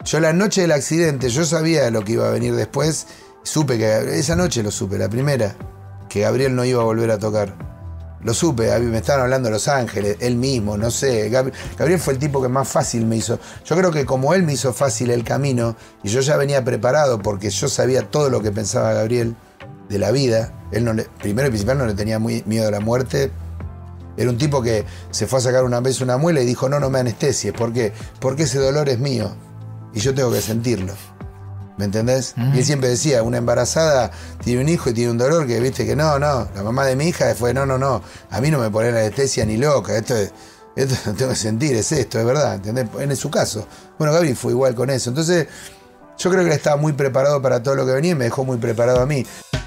Yo la noche del accidente, yo sabía lo que iba a venir después. Supe que, esa noche lo supe, la primera, que Gabriel no iba a volver a tocar. Lo supe, me estaban hablando de Los Ángeles, él mismo, no sé. Gabriel fue el tipo que más fácil me hizo. Yo creo que como él me hizo fácil el camino, y yo ya venía preparado porque yo sabía todo lo que pensaba Gabriel de la vida. Él no primero y principal no le tenía miedo a la muerte. Era un tipo que se fue a sacar una vez una muela y dijo, no me anestesies. ¿Por qué? Porque ese dolor es mío y yo tengo que sentirlo. ¿Me entendés? Y él siempre decía, una embarazada tiene un hijo y tiene un dolor que, viste, que no. La mamá de mi hija fue, no. A mí no me ponen anestesia ni loca. Esto lo tengo que sentir, es esto, es verdad. ¿Entendés? En su caso. Bueno, Gaby fue igual con eso. Entonces, yo creo que él estaba muy preparado para todo lo que venía y me dejó muy preparado a mí.